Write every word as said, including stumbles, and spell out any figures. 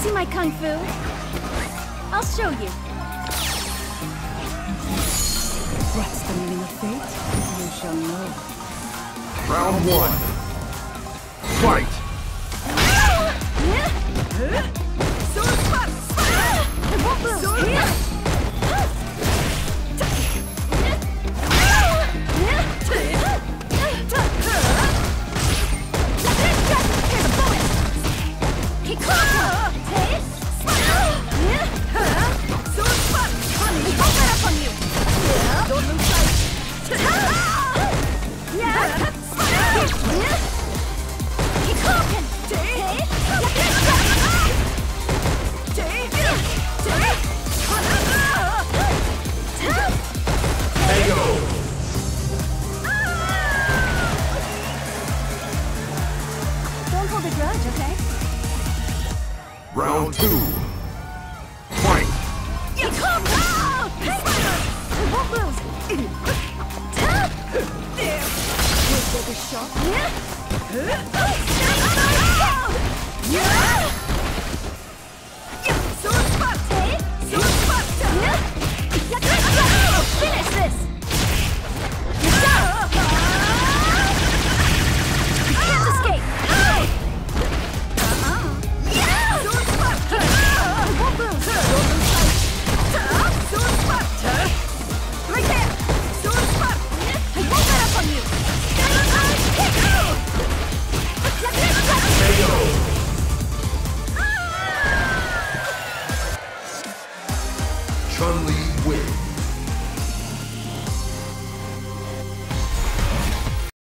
see my kung fu? I'll show you. What's the meaning of fate? You shall know. Round one. Fight! Sword spot! It won't move! Here's a bullet! Sword spot! Honey, I'll get up on you! Don't lose sight! Don't hold a grudge, okay? Round two. Fight! You come out! We won't lose! There! We'll take a shot. Yeah!